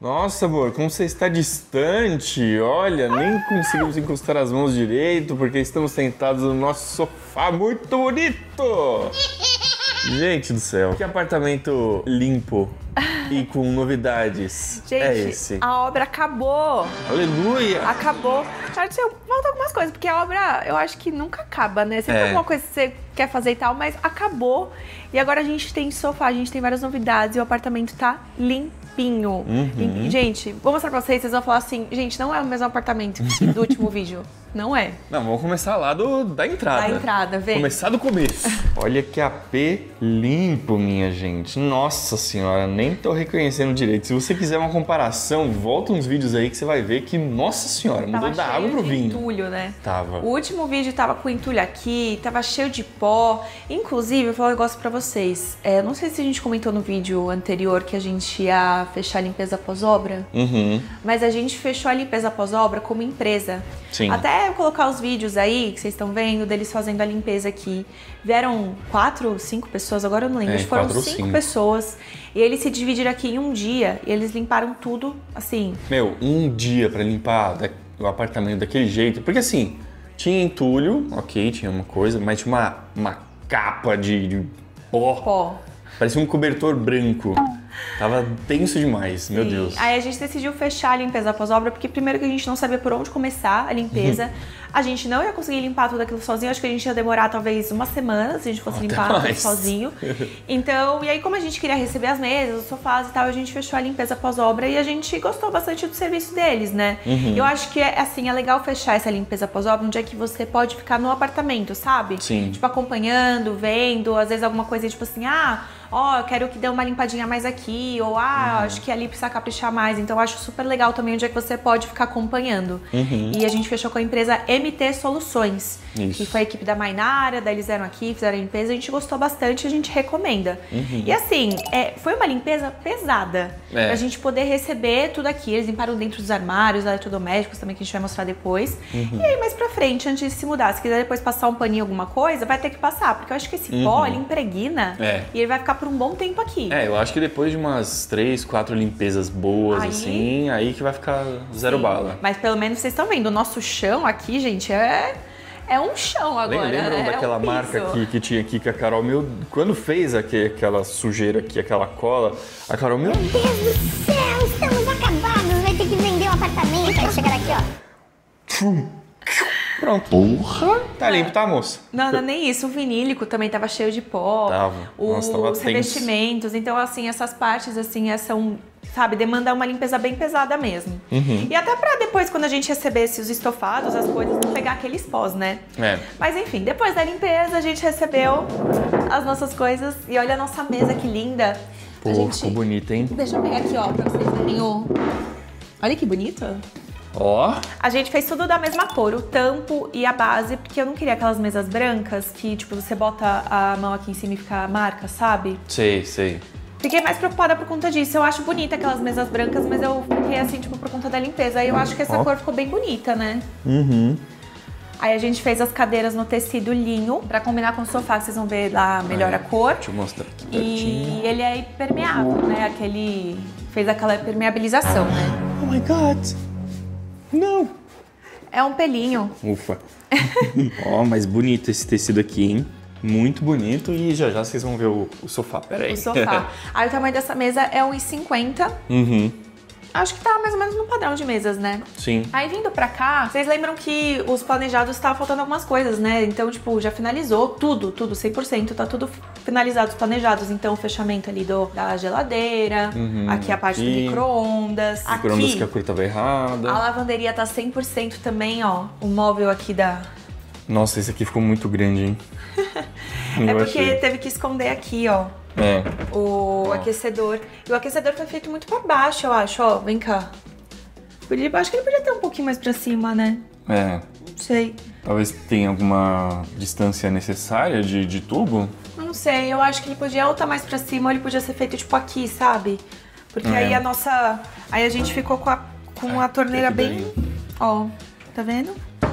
Nossa, amor, como você está distante. Olha, nem conseguimos encostar as mãos direito porque estamos sentados no nosso sofá muito bonito. Gente do céu, que apartamento limpo e com novidades. Gente, é esse? A obra acabou. Aleluia! Acabou. Falta algumas coisas, porque a obra eu acho que nunca acaba, né? Sempre alguma coisa que você quer fazer e tal, mas acabou. E agora a gente tem sofá, a gente tem várias novidades e o apartamento tá limpinho. E, gente, vou mostrar pra vocês vão falar assim, gente, não é o mesmo apartamento do último vídeo. Não é. Não, vamos começar lá da entrada. Da entrada, vem. Começar do começo. Olha que AP limpo, minha gente. Nossa senhora, nem tô reconhecendo direito. Se você quiser uma comparação, volta uns vídeos aí que você vai ver que, nossa senhora, mudou da água pro vinho. Tava entulho, né? Tava. O último vídeo tava com entulho aqui, tava cheio de pó. Inclusive, eu vou falar um negócio pra vocês. Não sei se a gente comentou no vídeo anterior que a gente ia fechar a limpeza pós-obra. Mas a gente fechou a limpeza pós-obra como empresa. Sim. Até eu colocar os vídeos aí, que vocês estão vendo, deles fazendo a limpeza aqui. Vieram 4, 5 pessoas, agora eu não lembro, foram 5 pessoas. E eles se dividiram aqui em um dia e eles limparam tudo, assim. Meu, um dia pra limpar o apartamento daquele jeito. Porque assim, tinha entulho, ok, tinha uma coisa, mas tinha uma capa de pó. Parecia um cobertor branco. Tava tenso demais, meu Deus. Aí a gente decidiu fechar a limpeza pós-obra, porque primeiro que a gente não sabia por onde começar a limpeza. A gente não ia conseguir limpar tudo aquilo sozinho, acho que a gente ia demorar talvez uma semana se a gente fosse limpar tudo sozinho. Então, e aí como a gente queria receber as mesas, os sofás e tal, a gente fechou a limpeza pós-obra e a gente gostou bastante do serviço deles, né? Eu acho que é legal fechar essa limpeza pós-obra um dia que você pode ficar no apartamento, sabe? Sim. Tipo, acompanhando, vendo, às vezes alguma coisa tipo assim, eu quero que dê uma limpadinha mais aqui, ou acho que ali precisa caprichar mais. Então eu acho super legal também onde é que você pode ficar acompanhando. E a gente fechou com a empresa MT Soluções, que foi a equipe da Mainara, daí eles vieram aqui, fizeram a limpeza, a gente gostou bastante, a gente recomenda. E assim, foi uma limpeza pesada, pra gente poder receber tudo aqui. Eles limparam dentro dos armários, eletrodomésticos também, que a gente vai mostrar depois. E aí mais pra frente, antes de se mudar, se quiser depois passar um paninho, alguma coisa, vai ter que passar, porque eu acho que esse pó, ele impregna e ele vai ficar por um bom tempo aqui. Eu acho que depois de umas 3, 4 limpezas boas, assim, aí que vai ficar zero bala. Mas pelo menos vocês estão vendo, o nosso chão aqui, gente, é um chão agora. Lembram daquela marca que tinha aqui que a Carol, quando fez aquela sujeira aqui, aquela cola, a Carol, meu Deus do céu, estamos acabados, vai ter que vender um apartamento. Aí chegar aqui, ó. Pronto. Porra! Tá limpo, tá, moça? Não, nem isso. O vinílico também tava cheio de pó. Tava. Nossa, tava os revestimentos. Então, assim, essas partes, assim, são, sabe, demanda uma limpeza bem pesada mesmo. E até pra depois, quando a gente recebesse os estofados, as coisas, não pegar aqueles pós, né? Mas enfim, depois da limpeza, a gente recebeu as nossas coisas. E olha a nossa mesa, que linda. Pô, ficou bonita, hein? Deixa eu pegar aqui, ó, pra vocês verem o... Olha que bonito. Ó. A gente fez tudo da mesma cor, o tampo e a base, porque eu não queria aquelas mesas brancas que, tipo, você bota a mão aqui em cima e fica a marca, sabe? Sei. Fiquei mais preocupada por conta disso. Eu acho bonita aquelas mesas brancas, mas eu fiquei assim, tipo, por conta da limpeza. Aí eu acho que essa cor ficou bem bonita, né? Aí a gente fez as cadeiras no tecido linho, pra combinar com o sofá, vocês vão ver lá melhor a cor. Deixa eu mostrar aqui pertinho. E ele é impermeável, né? Fez aquela impermeabilização, né? Oh my God! Não! É um pelinho. Ufa! Ó, mas bonito esse tecido aqui, hein? Muito bonito. E já vocês vão ver o sofá. Pera aí. O sofá. Aí o tamanho dessa mesa é 1,50. Acho que tá mais ou menos no padrão de mesas, né? Sim. Aí vindo pra cá, vocês lembram que os planejados estavam faltando algumas coisas, né? Então, tipo, já finalizou tudo, 100%, tá tudo finalizado, os planejados. Então, o fechamento ali da geladeira, aqui a parte do micro-ondas. Micro-ondas que a cor tava errada. A lavanderia tá 100% também, ó. O móvel aqui da... Nossa, esse aqui ficou muito grande, hein? É porque teve que esconder aqui, ó. O aquecedor. E o aquecedor foi feito muito pra baixo, eu acho, ó. Vem cá. Acho que ele podia ter um pouquinho mais pra cima, né? Não sei. Talvez tenha alguma distância necessária de tubo? Eu não sei, eu acho que ele podia ou estar mais pra cima ou ele podia ser feito tipo aqui, sabe? Porque aí a nossa... Aí a gente ficou com a torneira bem... Ó, tá vendo?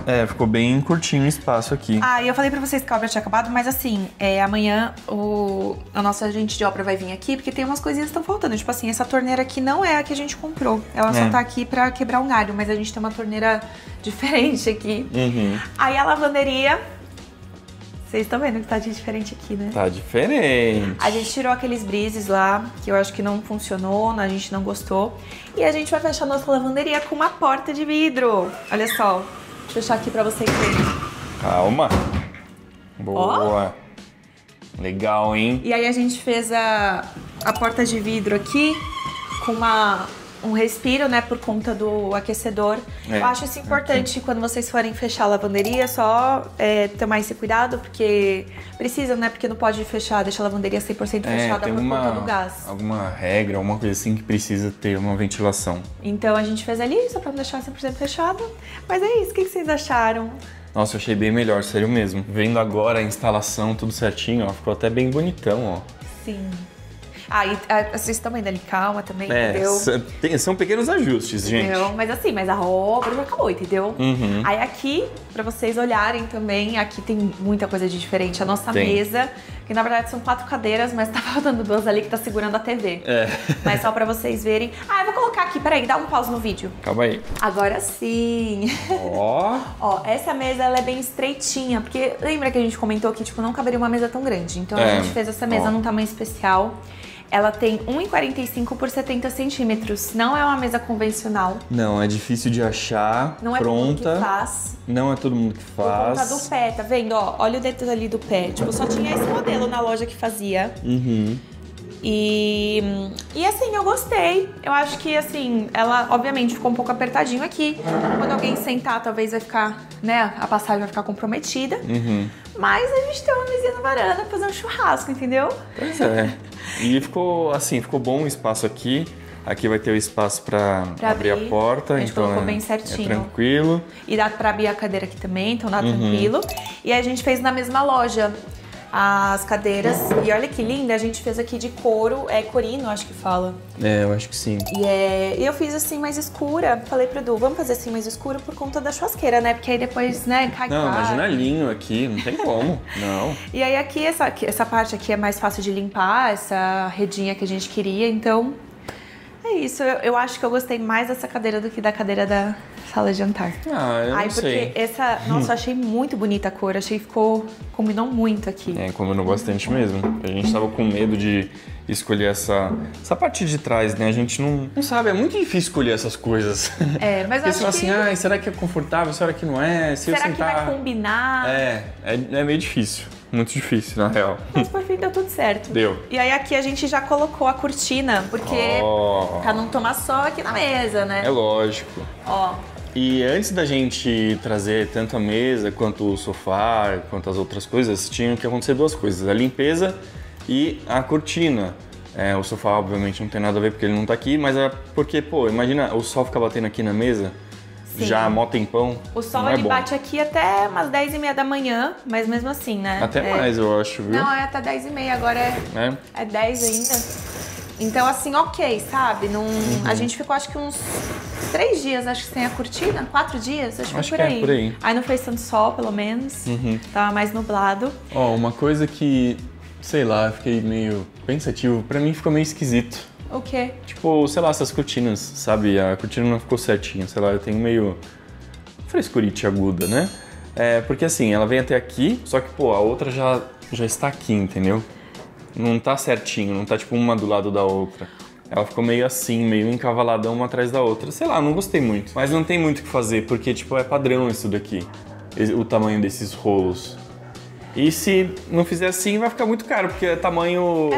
É, ficou bem curtinho o espaço aqui. Ah, e eu falei pra vocês que a obra tinha acabado, mas assim, amanhã a nossa agente de obra vai vir aqui, porque tem umas coisinhas que estão faltando. Tipo assim, essa torneira aqui não é a que a gente comprou. Ela só tá aqui pra quebrar um galho, mas a gente tem uma torneira diferente aqui. Aí a lavanderia... Vocês estão vendo que tá de diferente aqui, né? Tá diferente. A gente tirou aqueles brises lá, que eu acho que não funcionou, a gente não gostou. E a gente vai fechar nossa lavanderia com uma porta de vidro. Olha só, deixa eu fechar aqui pra vocês verem. Calma. Boa. Legal, hein? E aí a gente fez a porta de vidro aqui com um respiro, né, por conta do aquecedor. Eu acho isso importante quando vocês forem fechar a lavanderia, só tomar esse cuidado, porque precisa, né, porque não pode fechar, deixar a lavanderia 100% fechada por conta do gás. Alguma regra, alguma coisa assim que precisa ter uma ventilação. Então a gente fez ali, só pra não deixar 100% fechado. Mas é isso, o que vocês acharam? Nossa, eu achei bem melhor, sério mesmo. Vendo agora a instalação, tudo certinho, ó, ficou até bem bonitão, ó. Sim. Ah, e vocês estão vendo ali, calma também, entendeu? São pequenos ajustes, gente. Entendeu? Mas assim, a obra já acabou, entendeu? Aí aqui, pra vocês olharem também, aqui tem muita coisa de diferente. A nossa mesa, que na verdade são 4 cadeiras, mas tá faltando 2 ali que tá segurando a TV. Mas só pra vocês verem. Ah, eu vou colocar aqui, peraí, dá um pause no vídeo. Calma aí. Agora sim. Ó, essa mesa, ela é bem estreitinha, porque lembra que a gente comentou que, tipo, não caberia uma mesa tão grande. Então a gente fez essa mesa num tamanho especial. Ela tem 1,45 por 70 centímetros. Não é uma mesa convencional. Não, é difícil de achar. Não é pronta. todo mundo que faz. Não é todo mundo que faz. Por conta do pé, tá vendo? Ó, olha o dedo ali do pé. Tipo, só tinha esse modelo na loja que fazia. E assim, eu gostei. Eu acho que, assim, ela obviamente ficou um pouco apertadinho aqui. Quando alguém sentar, talvez vai ficar, né, a passagem vai ficar comprometida. Mas a gente tem uma mesinha na varanda pra fazer um churrasco, entendeu? Pois é. E ficou, assim, ficou bom o espaço aqui. Aqui vai ter o espaço pra abrir a porta. A gente então colocou bem certinho. É tranquilo. E dá pra abrir a cadeira aqui também, então dá tranquilo. E a gente fez na mesma loja as cadeiras. E olha que linda, a gente fez aqui de couro, corino, acho que fala. É, eu acho que sim. E eu fiz assim mais escura. Falei pro Edu, vamos fazer assim mais escura por conta da churrasqueira, né? Porque aí depois, né, cai Não, caro. imagina linho aqui, não tem como. Não. E aí aqui, essa parte aqui é mais fácil de limpar, essa redinha que a gente queria, então... É isso, eu acho que eu gostei mais dessa cadeira do que da cadeira da sala de jantar. Ah, eu não sei. Porque essa, nossa, eu achei muito bonita a cor, achei que combinou muito aqui. Combinou bastante mesmo. A gente tava com medo de escolher essa parte de trás, né? A gente não sabe, é muito difícil escolher essas coisas. Mas eu acho assim, será que é confortável, será que não é? Será que vai combinar? É meio difícil. Muito difícil, na real. Mas por fim deu tudo certo. Deu. E aí aqui a gente já colocou a cortina, porque pra não tomar sol aqui na mesa, né? É lógico. Ó. E antes da gente trazer tanto a mesa, quanto o sofá, quanto as outras coisas, tinham que acontecer 2 coisas. A limpeza e a cortina. O sofá, obviamente, não tem nada a ver porque ele não tá aqui, mas é porque, imagina o sol ficar batendo aqui na mesa. Sim. Já há mó tempão. O sol ele bate aqui até umas 10h30 da manhã, mas mesmo assim, né? Até mais, eu acho, viu? Não, é até 10h30, agora é 10 ainda. Então, assim, ok, sabe? A gente ficou, acho que uns 3 dias, acho que sem a cortina, 4 dias, acho que foi por aí. Aí não fez tanto sol, pelo menos, tava mais nublado. Uma coisa que, sei lá, eu fiquei meio pensativo, pra mim ficou meio esquisito. O quê? Tipo, sei lá, essas cortinas, sabe? A cortina não ficou certinha, sei lá, eu tenho meio frescurite aguda, né? Porque assim, ela vem até aqui, só que, a outra já está aqui, entendeu? Não tá certinho, não tá tipo uma do lado da outra. Ela ficou meio assim, meio encavaladão uma atrás da outra. Sei lá, não gostei muito. Mas não tem muito o que fazer, porque, tipo, é padrão isso daqui, o tamanho desses rolos. E se não fizer assim, vai ficar muito caro, porque é tamanho...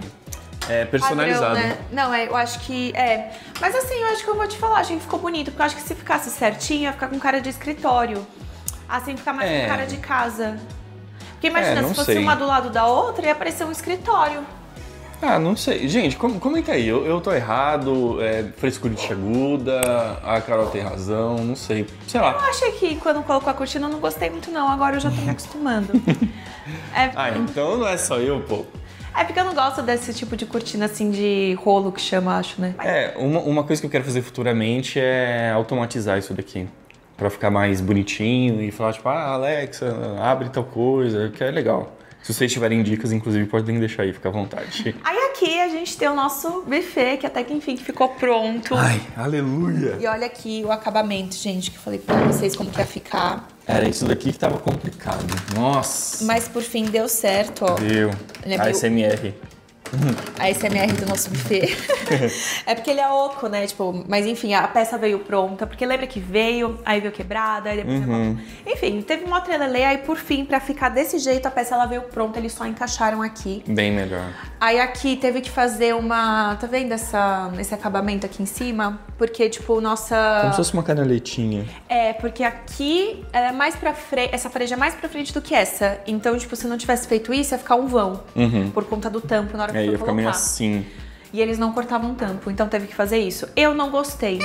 personalizado. Padrão, né? Não, eu acho que Mas assim, eu acho que eu vou te falar, achei que ficou bonito, porque eu acho que se ficasse certinho, ia ficar com cara de escritório. Assim, ficar mais com cara de casa. Porque imagina, se fosse uma do lado da outra, ia parecer um escritório. Ah, não sei. Gente, comenta aí. Eu tô errado, frescurite aguda, a Carol tem razão, não sei. Sei lá. Eu achei que quando colocou a cortina eu não gostei muito não, agora eu já tô me acostumando. Então não é só eu, pô. É porque eu não gosto desse tipo de cortina assim de rolo que chama, acho, né? Uma coisa que eu quero fazer futuramente é automatizar isso daqui. pra ficar mais bonitinho e falar, tipo, Alexa, abre tal coisa, que é legal. Se vocês tiverem dicas, inclusive, podem deixar aí, fica à vontade. Aí aqui a gente tem o nosso buffet, que até que enfim ficou pronto. Ai, aleluia! E olha aqui o acabamento, gente, que eu falei pra vocês como que ia ficar. Era isso daqui que tava complicado. Nossa! Mas por fim deu certo, ó. Deu. ASMR. A SMR do nosso buffet. É porque ele é oco, né? Tipo, mas enfim, a peça veio pronta. Porque lembra que veio, aí veio quebrada, aí depois... Enfim, teve uma trelelê, aí por fim, pra ficar desse jeito, a peça ela veio pronta, eles só encaixaram aqui. Bem melhor. Aí aqui teve que fazer uma... Tá vendo esse acabamento aqui em cima? Porque, tipo, nossa... Como se fosse uma canaletinha. É, porque aqui é mais pra frente... Essa parede é mais pra frente do que essa. Então, tipo, se não tivesse feito isso, ia ficar um vão. Por conta do tampo na hora que Ia for ficar meio colocar. assim. E eles não cortavam tampo, então teve que fazer isso. Eu não gostei.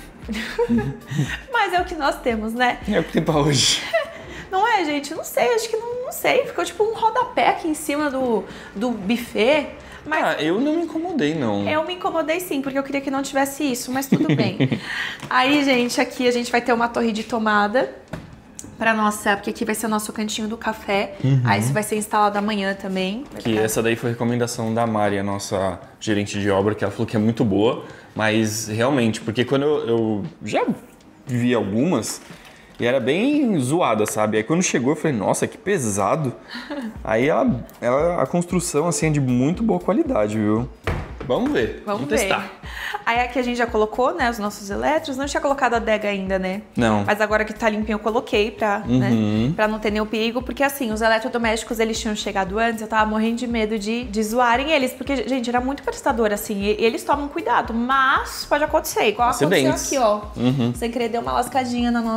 Mas é o que nós temos, né? É o que tem pra hoje. Não é, gente? Não sei, acho que não sei. Ficou tipo um rodapé aqui em cima do buffet. Mas Eu não me incomodei, não. eu me incomodei sim, porque eu queria que não tivesse isso, mas tudo bem. Aí, gente, aqui a gente vai ter uma torre de tomada pra nossa, porque aqui vai ser o nosso cantinho do café. Aí isso vai ser instalado amanhã também. Que essa daí foi recomendação da Mari, a nossa gerente de obra, que ela falou que é muito boa, mas realmente, porque quando eu já vi algumas e era bem zoada, sabe? Aí quando chegou eu falei, nossa, que pesado. Aí a construção assim é de muito boa qualidade, viu? Vamos ver, vamos testar. Aí aqui a gente já colocou, né, os nossos elétrons. Não tinha colocado a adega ainda, né? Não. Mas agora que tá limpinho eu coloquei pra, né, pra não ter nenhum perigo. Porque assim, os eletrodomésticos, eles tinham chegado antes. Eu tava morrendo de medo de zoarem eles. Porque, gente, era muito prestador, assim. E eles tomam cuidado. Mas pode acontecer. Igual aconteceu aqui, ó. Sem querer, deu uma lascadinha na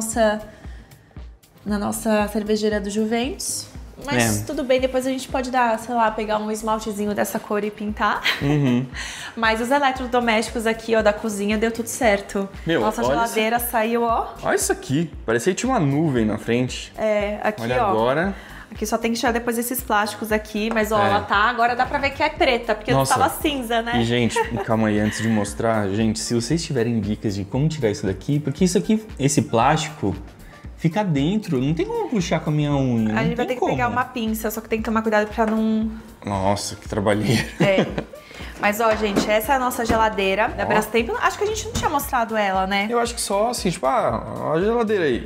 nossa cervejeira do Juventus. Mas tudo bem, depois a gente pode dar, sei lá, pegar um esmaltezinho dessa cor e pintar. Mas os eletrodomésticos aqui, ó, da cozinha, deu tudo certo. Nossa geladeira saiu, ó. Olha isso aqui, parecia que tinha uma nuvem na frente. É, aqui, olha ó. Agora. Aqui só tem que tirar depois esses plásticos aqui, mas ó, ela tá, agora dá pra ver que é preta, porque não tava cinza, né? E gente, calma aí, antes de mostrar, gente, se vocês tiverem dicas de como tirar isso daqui, porque isso aqui, esse plástico... Fica dentro, não tem como puxar com a minha unha. A gente vai ter que pegar uma pinça, só que tem que tomar cuidado pra não... Nossa, que trabalheira. É. Mas ó, gente, essa é a nossa geladeira da Brastemp. Acho que a gente não tinha mostrado ela, né? Eu acho que só assim, tipo, ó a geladeira aí.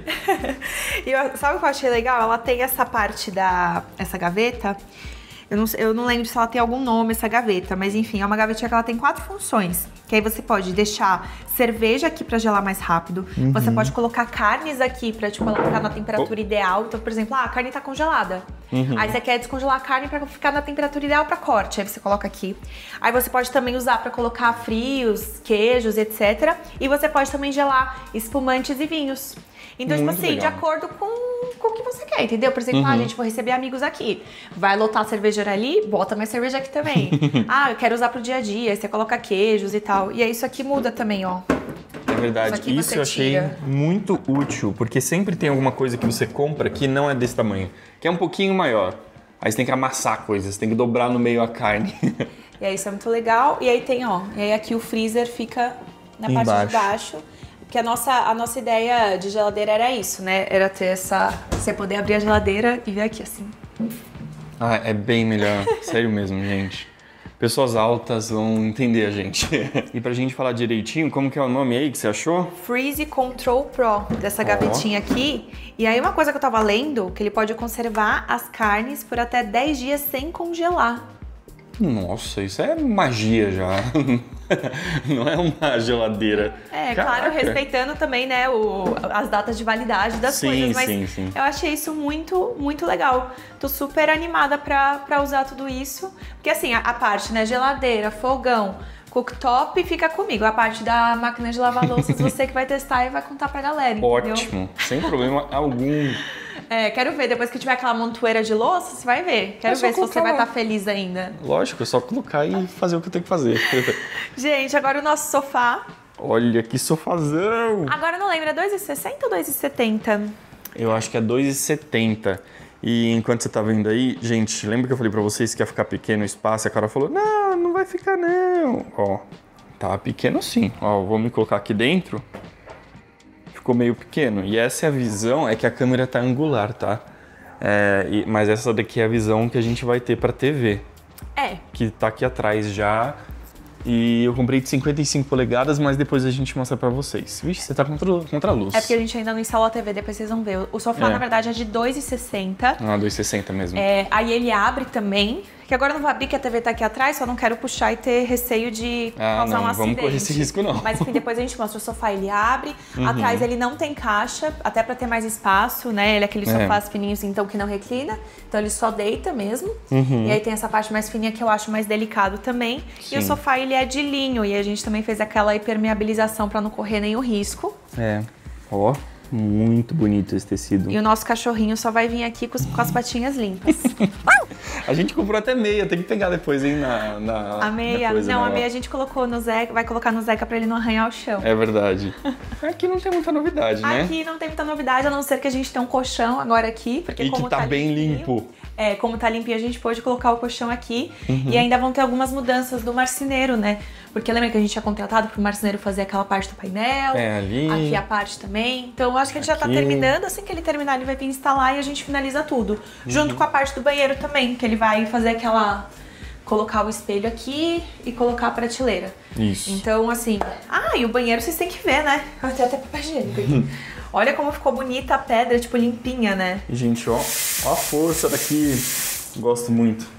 E sabe o que eu achei legal? Ela tem essa parte essa gaveta. Eu não lembro se ela tem algum nome, essa gaveta, mas enfim, é uma gavetinha que ela tem 4 funções. Que aí você pode deixar cerveja aqui pra gelar mais rápido. Você pode colocar carnes aqui pra, tipo, ela ficar na temperatura ideal. Então, por exemplo, a carne tá congelada. Aí você quer descongelar a carne pra ficar na temperatura ideal pra corte. Aí você coloca aqui. Aí você pode também usar pra colocar frios, queijos, etc. E você pode também gelar espumantes e vinhos. Então, tipo assim, legal. De acordo com o que você quer, entendeu? Por exemplo, gente, vou receber amigos aqui. Vai lotar a cervejeira ali, bota mais cerveja aqui também. Eu quero usar pro dia a dia, aí você coloca queijos e tal. E aí isso aqui muda também, ó. É verdade, isso eu achei muito útil, porque sempre tem alguma coisa que você compra que não é desse tamanho, que é um pouquinho maior. Aí você tem que amassar coisas, você tem que dobrar no meio a carne. E aí isso é muito legal. E aí tem, ó, e aí aqui o freezer fica na parte de baixo. Porque a nossa ideia de geladeira era isso, né? Era ter você poder abrir a geladeira e ver aqui, assim. É bem melhor. Sério mesmo, gente. Pessoas altas vão entender a gente. E pra gente falar direitinho, como que é o nome aí que você achou? Freeze Control Pro, dessa gavetinha aqui. E aí uma coisa que eu tava lendo, que ele pode conservar as carnes por até 10 dias sem congelar. Nossa, isso é magia já. Não é uma geladeira. Claro, respeitando também, né, as datas de validade das coisas. Mas sim. Eu achei isso muito, muito legal. Tô super animada pra usar tudo isso. Porque assim, a parte, né, geladeira, fogão, cooktop fica comigo. A parte da máquina de lavar louças você que vai testar e vai contar pra galera, entendeu? Ótimo, sem problema algum. Quero ver, depois que tiver aquela montoeira de louça, você vai ver. Quero ver se você vai estar feliz ainda. Lógico, é só colocar e fazer o que eu tenho que fazer. Gente, agora o nosso sofá. Olha que sofazão! Agora eu não lembro, é 2,60 ou 2,70? Eu acho que é 2,70. E enquanto você tá vendo aí, gente, lembra que eu falei pra vocês que ia ficar pequeno o espaço? E a Carol falou, não vai ficar não. Ó, tá pequeno sim. Ó, vou me colocar aqui dentro. ficou meio pequeno. E essa é a visão, é que a câmera tá angular, tá? Mas essa daqui é a visão que a gente vai ter pra TV. Que tá aqui atrás já. E eu comprei de 55 polegadas, mas depois a gente mostra pra vocês. Vixe, você tá contra a luz. É porque a gente ainda não instalou a TV, depois vocês vão ver. O sofá, na verdade, é de 2,60. Ah, 2,60 mesmo. Aí ele abre também. Que agora eu não vou abrir, que a TV tá aqui atrás, só não quero puxar e ter receio de causar um acidente. Vamos correr esse risco não. Mas enfim, depois a gente mostra o sofá, ele abre. Atrás ele não tem caixa, até pra ter mais espaço, né? Ele é aquele sofás fininhos, então, que não reclina. Então ele só deita mesmo. E aí tem essa parte mais fininha que eu acho mais delicado também. Sim. E o sofá, ele é de linho. E a gente também fez aquela impermeabilização pra não correr nenhum risco. Ó. Muito bonito esse tecido. E o nosso cachorrinho só vai vir aqui com as patinhas limpas. A gente comprou até meia, tem que pegar depois, hein, a meia? A meia a gente colocou no Zeca, vai colocar no Zeca pra ele não arranhar o chão. É verdade. Aqui não tem muita novidade, né? Aqui não tem muita novidade, a não ser que a gente tenha um colchão agora aqui. Porque e como que tá bem limpo. Como tá limpinho, a gente pôde colocar o colchão aqui. E ainda vão ter algumas mudanças do marceneiro, né? Porque lembra que a gente tinha contratado pro marceneiro fazer aquela parte do painel. Ali. Aqui a parte também. Então eu acho que a gente já tá terminando. Assim que ele terminar, ele vai vir instalar e a gente finaliza tudo. Junto com a parte do banheiro também, que ele vai fazer aquela... Colocar o espelho aqui e colocar a prateleira. Isso. Então, assim... e o banheiro vocês têm que ver, né? Eu tenho até papel higiênico aqui. Olha como ficou bonita a pedra, tipo, limpinha, né? Gente, ó a força daqui. Gosto muito.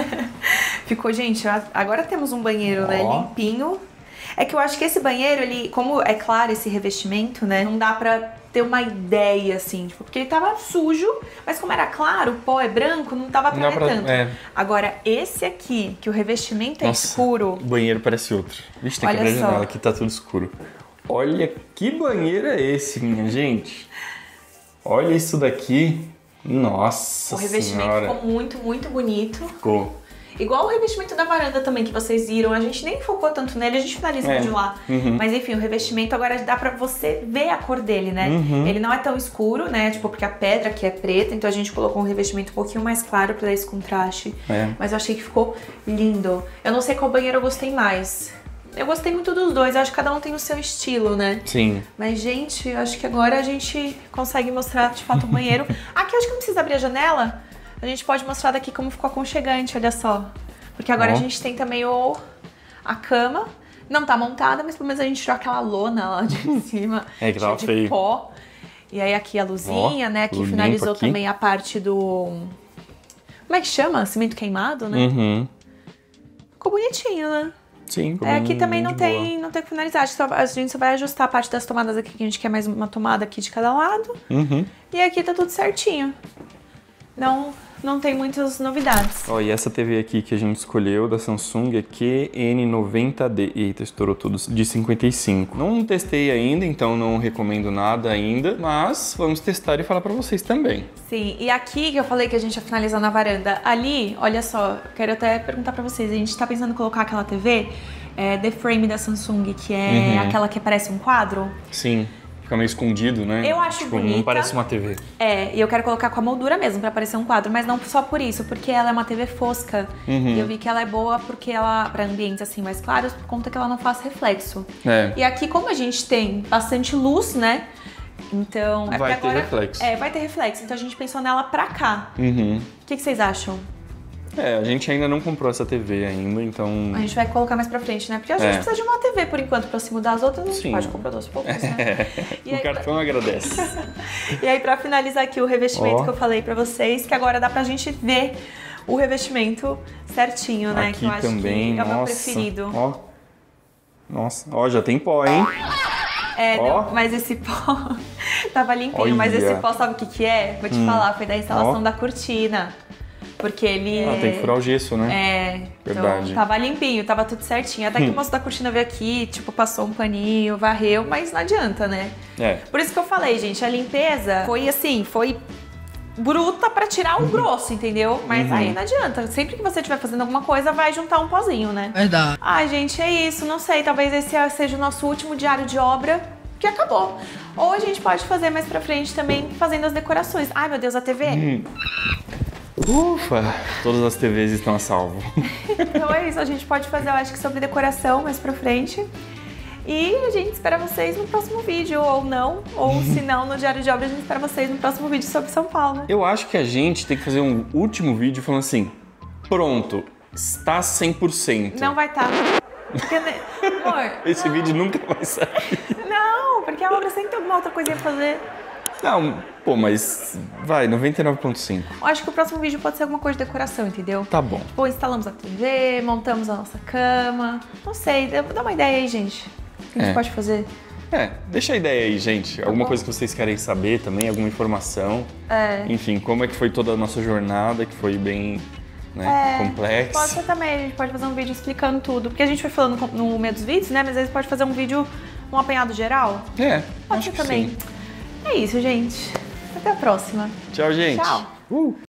Ficou, gente, agora temos um banheiro, né, limpinho. É que eu acho que esse banheiro, ele, como é claro esse revestimento, né, não dá pra ter uma ideia, assim, tipo, porque ele tava sujo, mas como era claro, o pó é branco, não tava pra ver tanto. Agora, esse aqui, que o revestimento é escuro... O banheiro parece outro. Vixe, tem que abrir a janela, aqui tá tudo escuro. Olha que banheiro é esse, minha gente. Olha isso daqui. Nossa Senhora. O revestimento ficou muito, muito bonito. Ficou. Igual o revestimento da varanda também, que vocês viram. A gente nem focou tanto nele, a gente finaliza o vídeo lá. Mas enfim, o revestimento agora dá pra você ver a cor dele, né? Ele não é tão escuro, né? Tipo, porque a pedra aqui é preta, então a gente colocou um revestimento um pouquinho mais claro pra dar esse contraste. Mas eu achei que ficou lindo. Eu não sei qual banheiro eu gostei mais. Eu gostei muito dos dois, eu acho que cada um tem o seu estilo, né? Sim. Mas, gente, eu acho que agora a gente consegue mostrar, de fato, o banheiro. Aqui eu acho que não precisa abrir a janela. A gente pode mostrar daqui como ficou aconchegante, olha só. Porque agora a gente tem também a cama. Não tá montada, mas pelo menos a gente tirou aquela lona lá de cima. Que tava de feio. Pó. E aí aqui a luzinha, né? Aqui finalizou também a parte do... Como é que chama? Cimento queimado, né? Ficou bonitinho, né? Sim, aqui também não tem que finalizar. A gente só vai ajustar a parte das tomadas aqui, que a gente quer mais uma tomada aqui de cada lado. E aqui tá tudo certinho. Não tem muitas novidades. E essa TV aqui que a gente escolheu da Samsung é QN90D. Eita, estourou tudo. De 55. Não testei ainda, então não recomendo nada ainda. Mas vamos testar e falar pra vocês também. Sim, e aqui que eu falei que a gente ia finalizar na varanda. Ali, olha só, quero até perguntar pra vocês. A gente tá pensando em colocar aquela TV, The Frame da Samsung, que é aquela que parece um quadro. Sim. Fica meio escondido, né? Eu acho bonita. Não parece uma TV. E eu quero colocar com a moldura mesmo, pra parecer um quadro. Mas não só por isso, porque ela é uma TV fosca. E eu vi que ela é boa porque ela, pra ambientes assim mais claros, por conta que ela não faz reflexo. E aqui, como a gente tem bastante luz, né? Então... Vai ter reflexo. Vai ter reflexo. Então a gente pensou nela pra cá. O que vocês acham? A gente ainda não comprou essa TV ainda, então... A gente vai colocar mais pra frente, né? Porque a gente precisa de uma TV por enquanto pra se mudar as outras, a gente pode comprar duas poucas, né? O cartão agradece. E aí, pra finalizar aqui o revestimento que eu falei pra vocês, que agora dá pra gente ver o revestimento certinho, né? Aqui que eu acho também, que é o meu preferido. Nossa, já tem pó, hein? Não, mas esse pó tava limpinho, mas esse pó sabe o que é? Vou te falar, foi da instalação da cortina. Porque ele... tem que furar o gesso, né? Verdade. Então tava limpinho, tava tudo certinho. Até que o moço da cortina veio aqui, tipo, passou um paninho, varreu, mas não adianta, né? Por isso que eu falei, gente, a limpeza foi assim, foi bruta pra tirar o grosso, entendeu? Mas aí não adianta. Sempre que você estiver fazendo alguma coisa, vai juntar um pozinho, né? Verdade. Ai, gente, é isso. Não sei, talvez esse seja o nosso último diário de obra, que acabou. Ou a gente pode fazer mais pra frente também, fazendo as decorações. Ai, meu Deus, a TV... Ufa, todas as TVs estão a salvo. Então é isso, a gente pode fazer, eu acho que sobre decoração mais pra frente. E a gente espera vocês no próximo vídeo, ou não, ou se não, no Diário de Obra a gente espera vocês no próximo vídeo sobre São Paulo, né? Eu acho que a gente tem que fazer um último vídeo falando assim, pronto, está 100%. Não vai estar. Porque, amor, Esse vídeo nunca vai sair. não, porque a obra sempre tem alguma outra coisinha pra fazer. Não, pô, mas vai, 99,5. Eu acho que o próximo vídeo pode ser alguma coisa de decoração, entendeu? Tá bom. Tipo, instalamos a TV, montamos a nossa cama. Não sei, dá uma ideia aí, gente. O que a gente pode fazer? Deixa a ideia aí, gente. Alguma coisa que vocês querem saber também, alguma informação. Enfim, como é que foi toda a nossa jornada, que foi bem complexa. Pode ser também, a gente pode fazer um vídeo explicando tudo. Porque a gente foi falando no meio dos vídeos, né? Mas às vezes pode fazer um vídeo, um apanhado geral. Pode acho ser que também. sim. É isso, gente. Até a próxima. Tchau, gente. Tchau.